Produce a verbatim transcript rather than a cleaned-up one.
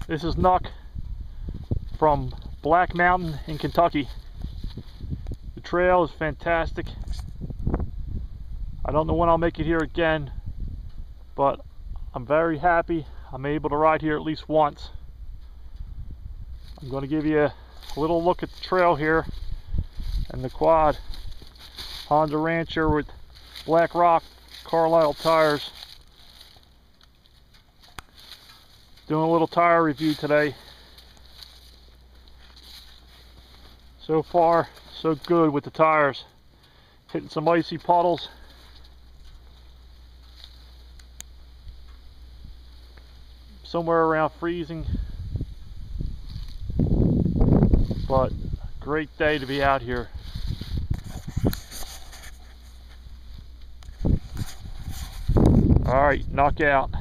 This is Nuck from Black Mountain in Kentucky. The trail is fantastic. I don't know when I'll make it here again, but I'm very happy I'm able to ride here at least once. I'm going to give you a little look at the trail here and the quad Honda Rancher with Black Rock Carlisle tires. Doing a little tire review today. So far, so good with the tires. Hitting some icy puddles. Somewhere around freezing. But great day to be out here. All right, knock out.